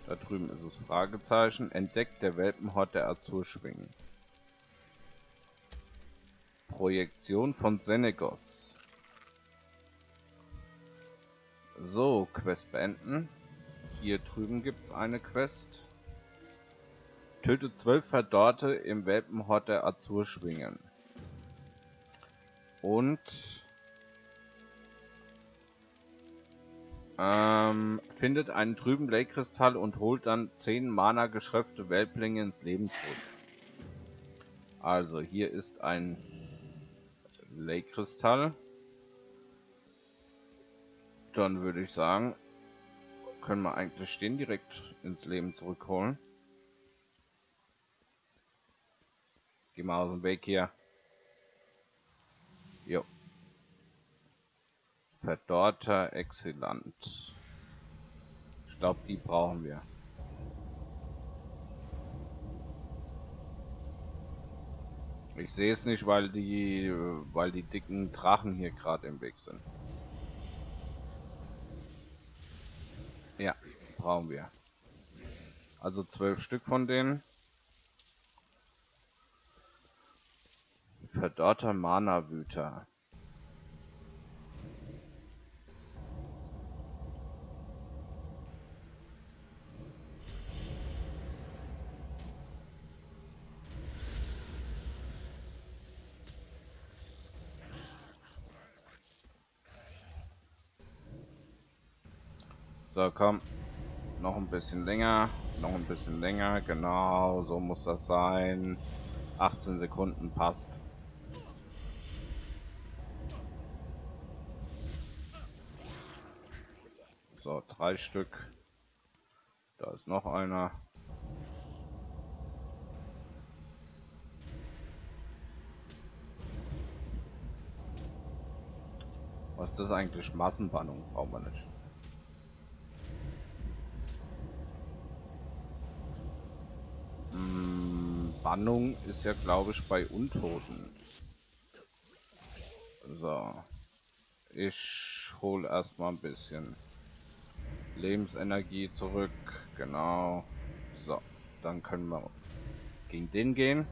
Da drüben ist es Fragezeichen. Entdeckt der Welpenhort der Azurschwingen. Projektion von Senegos. So, Quest beenden. Hier drüben gibt es eine Quest. Tötet 12 Verdorrte im Welpenhort der Azurschwingen. Und findet einen trüben Lake-Kristall und holt dann 10 Mana geschröpfte Welplinge ins Leben zurück. Also hier ist ein Lake-Kristall. Dann würde ich sagen, können wir eigentlich den direkt ins Leben zurückholen. Geh mal aus dem Weg hier. Jo. Verdorrter Exilant. Ich glaube, die brauchen wir. Ich sehe es nicht, weil die dicken Drachen hier gerade im Weg sind. Ja, brauchen wir. Also 12 Stück von denen. Verdorrter Mana-Wüter. So, komm. Noch ein bisschen länger. Noch ein bisschen länger. Genau, so muss das sein. 18 Sekunden passt. So, 3 Stück. Da ist noch einer. Was ist das eigentlich? Massenbannung brauchen wir nicht. Bannung ist ja, glaube ich, bei Untoten. So. Ich hole erstmal ein bisschen Lebensenergie zurück. Genau. So. Dann können wir gegen den gehen.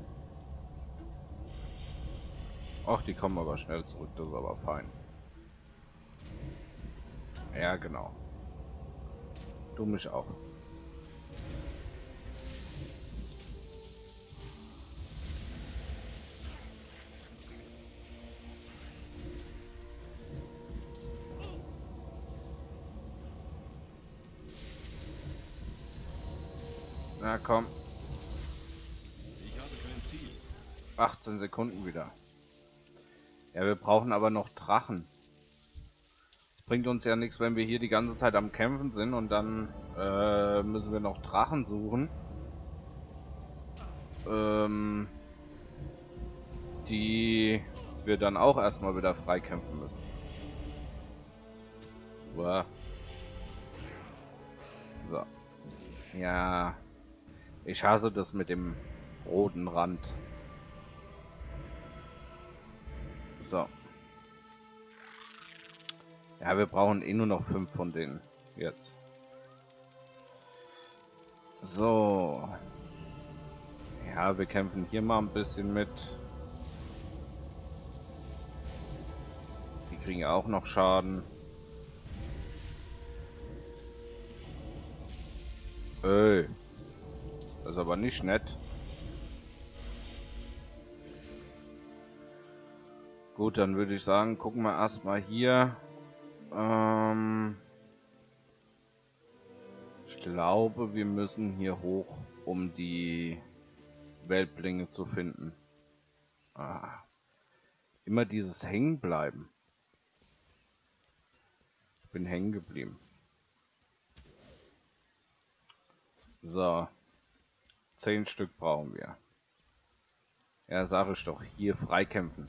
Ach, die kommen aber schnell zurück. Das ist aber fein. Ja, genau. Du mich auch. Na komm. Ich habe kein Ziel. 18 Sekunden wieder. Ja, wir brauchen aber noch Drachen. Es bringt uns ja nichts, wenn wir hier die ganze Zeit am Kämpfen sind und dann müssen wir noch Drachen suchen. Die wir dann auch erstmal wieder freikämpfen müssen. Uah. So. Ja. Ich hasse das mit dem roten Rand. So. Ja, wir brauchen eh nur noch 5 von denen. Jetzt. So. Ja, wir kämpfen hier mal ein bisschen mit. Die kriegen ja auch noch Schaden. Ey. Das ist aber nicht nett. Gut, dann würde ich sagen, gucken wir erstmal hier. Ich glaube, wir müssen hier hoch, um die Weltlinge zu finden. Immer dieses Hängenbleiben. Ich bin hängen geblieben. So. 10 Stück brauchen wir. Ja, sage ich doch. Hier freikämpfen.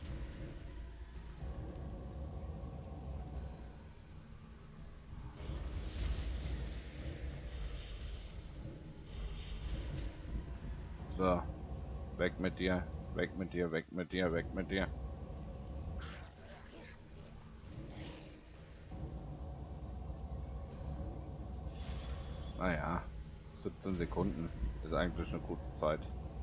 So. Weg mit dir. Weg mit dir. Weg mit dir. Weg mit dir. Naja. 17 Sekunden ist eigentlich eine gute Zeit.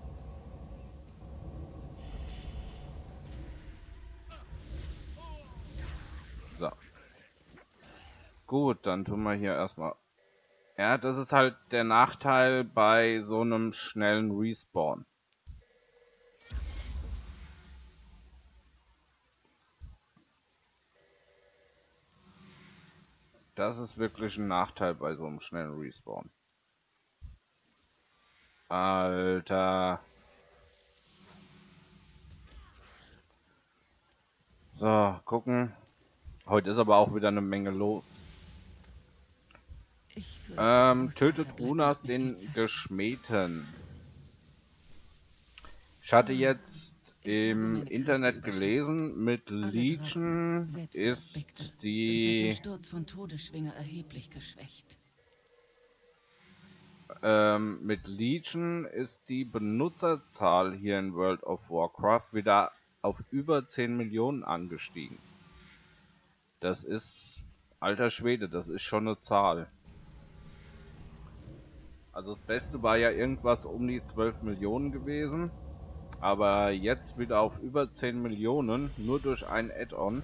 So. Gut, dann tun wir hier erstmal... Ja, das ist halt der Nachteil bei so einem schnellen Respawn. Das ist wirklich ein Nachteil bei so einem schnellen Respawn. Alter. So, gucken. Heute ist aber auch wieder eine Menge los. Tötet Runas den Geschmähten. Ich hatte jetzt im Internet gelesen, mit Legion ist die Sturz von Todesschwinger erheblich geschwächt. Mit Legion ist die Benutzerzahl hier in World of Warcraft wieder auf über 10 Millionen angestiegen. Das ist, alter Schwede, das ist schon eine Zahl. Also das Beste war ja irgendwas um die 12 Millionen gewesen. Aber jetzt wieder auf über 10 Millionen, nur durch ein Add-on.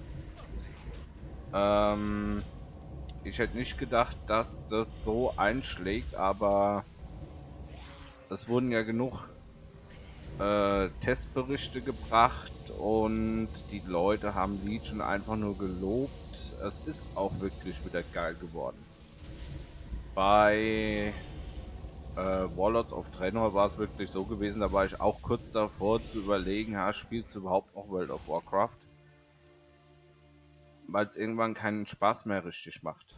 Ich hätte nicht gedacht, dass das so einschlägt, aber es wurden ja genug Testberichte gebracht und die Leute haben Legion einfach nur gelobt. Es ist auch wirklich wieder geil geworden. Bei Warlords of Draenor war es wirklich so gewesen, da war ich auch kurz davor zu überlegen, spielst du überhaupt noch World of Warcraft? Weil es irgendwann keinen Spaß mehr richtig macht.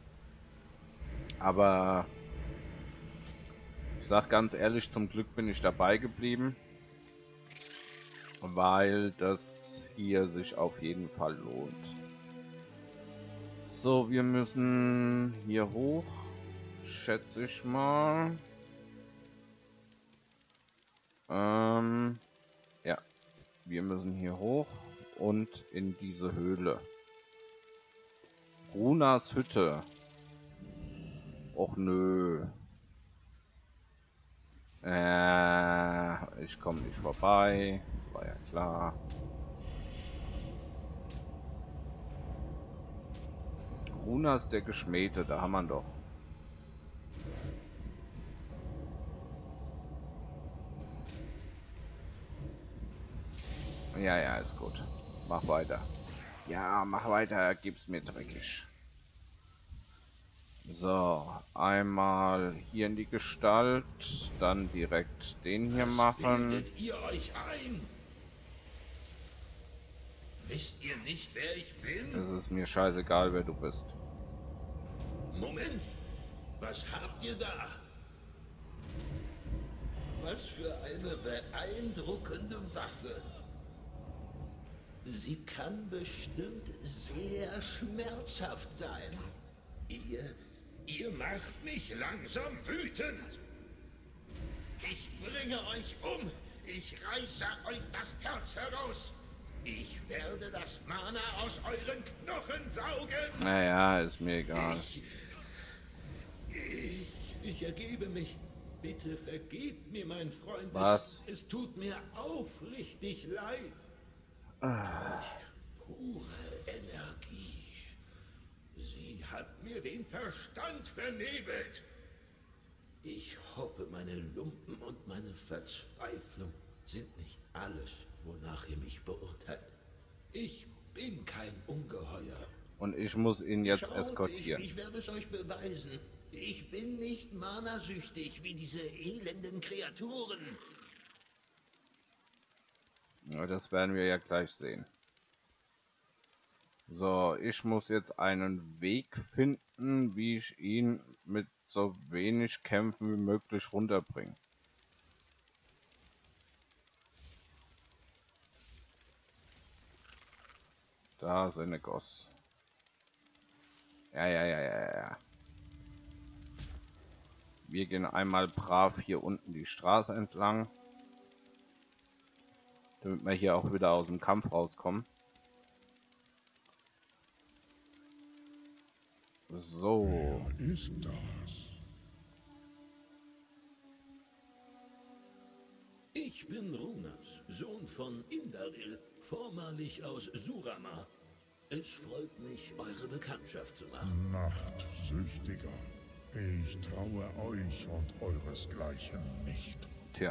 Aber ich sag ganz ehrlich, zum Glück bin ich dabei geblieben, weil das hier sich auf jeden Fall lohnt. So, wir müssen hier hoch, schätze ich mal. Ja, wir müssen hier hoch und in diese Höhle. Runas Hütte. Och nö. Ich komme nicht vorbei. Das war ja klar. Runas der Geschmähte, da haben wir ihn doch. Ja, ja, ist gut. Mach weiter. Ja, mach weiter, gib's mir dreckig. So, einmal hier in die Gestalt, dann direkt den hier machen. Bildet ihr euch ein? Wisst ihr nicht, wer ich bin? Es ist mir scheißegal, wer du bist. Moment, was habt ihr da? Was für eine beeindruckende Waffe. Sie kann bestimmt sehr schmerzhaft sein. Ihr macht mich langsam wütend. Ich bringe euch um. Ich reiße euch das Herz heraus. Ich werde das Mana aus euren Knochen saugen. Naja, ist mir egal. Ich ergebe mich. Bitte vergebt mir, mein Freund. Was? Es tut mir aufrichtig leid. Pure Energie. Sie hat mir den Verstand vernebelt. Ich hoffe, meine Lumpen und meine Verzweiflung sind nicht alles, wonach ihr mich beurteilt. Ich bin kein Ungeheuer. Und ich muss ihn jetzt Schaut, eskortieren. Ich werde es euch beweisen. Ich bin nicht manasüchtig wie diese elenden Kreaturen. Ja, das werden wir ja gleich sehen. So, ich muss jetzt einen Weg finden, wie ich ihn mit so wenig Kämpfen wie möglich runterbringe. Da ist eine Goss. Ja. Wir gehen einmal brav hier unten die Straße entlang, damit wir hier auch wieder aus dem Kampf rauskommen. So. Wer ist das? Ich bin Runas, Sohn von Indaril, vormalig aus Surama. Es freut mich, eure Bekanntschaft zu machen. Nachtsüchtiger. Ich traue euch und euresgleichen nicht. Tja.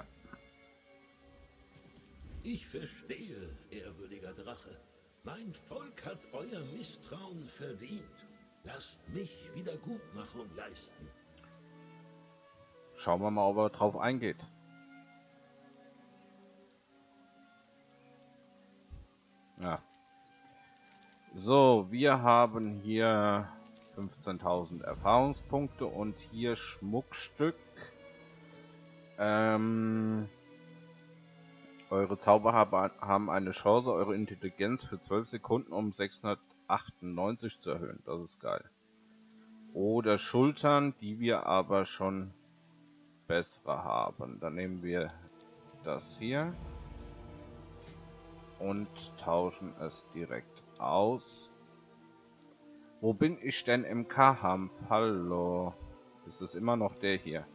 Ich verstehe, ehrwürdiger Drache. Mein Volk hat euer Misstrauen verdient. Lasst mich Wiedergutmachung leisten. Schauen wir mal, ob er drauf eingeht. Ja. So, wir haben hier 15.000 Erfahrungspunkte und hier Schmuckstück. Eure Zauber haben eine Chance, eure Intelligenz für 12 Sekunden um 698 zu erhöhen. Das ist geil. Oder Schultern, die wir aber schon bessere haben. Dann nehmen wir das hier und tauschen es direkt aus. Wo bin ich denn im Kampf? Hallo. Ist es immer noch der hier?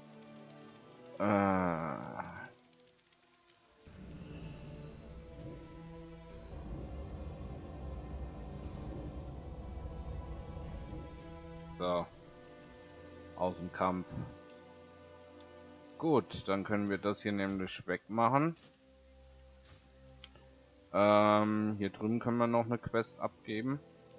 So. Aus dem Kampf. Gut, dann können wir das hier nämlich wegmachen. Hier drüben können wir noch eine Quest abgeben.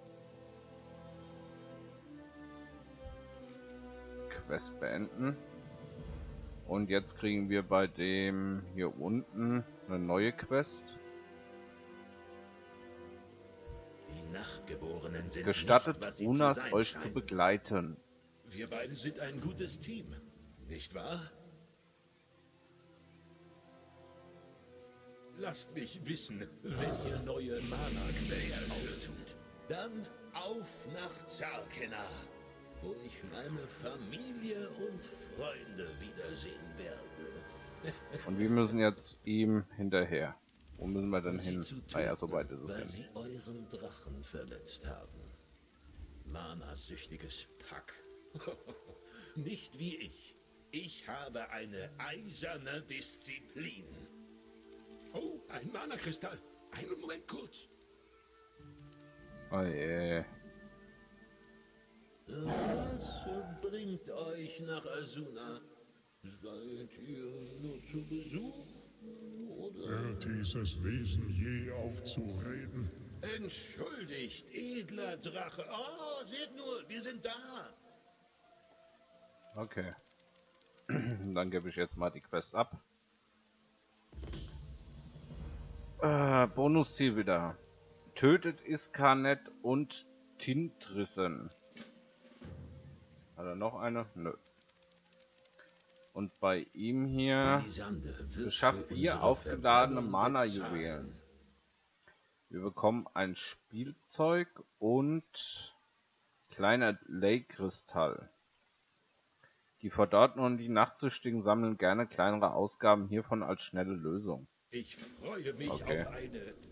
Quest beenden. Und jetzt kriegen wir bei dem hier unten eine neue Quest. Die Nachtgeborenen sind Gestattet nicht, was sie Runas zu sein euch scheinen. zu begleiten. Wir beide sind ein gutes Team, nicht wahr? Lasst mich wissen, wenn ihr neue Mana-Quellen auftut. Dann auf nach Zarkena, wo ich meine Familie und Freunde wiedersehen werde. Und wir müssen jetzt ihm hinterher. Wo müssen wir denn hin? Sie zu Ah ja, töten, so weit ist es ja weil nicht. sie euren Drachen verletzt haben. Mana-süchtiges Pack. Nicht wie ich. Ich habe eine eiserne Disziplin. Oh, ein Mana-Kristall. Einen Moment kurz. Oh je. Was bringt euch nach Asuna? Seid ihr nur zu Besuch? Oder? Hört dieses Wesen je auf zu reden? Entschuldigt, edler Drache. Oh, seht nur, wir sind da. Okay. Dann gebe ich jetzt mal die Quest ab. Bonusziel wieder. Tötet Iskanet und Tintrissen. Hat er noch eine? Nö. Und bei ihm hier Melisande wird beschafft für 4 unsere aufgeladene Verbrennung Mana-Juwelen. bezahlen. Wir bekommen ein Spielzeug und kleiner Lake-Kristall. Die Verdauten und die Nachtsüchtigen sammeln gerne kleinere Ausgaben hiervon als schnelle Lösung. Ich freue mich Okay. auf eine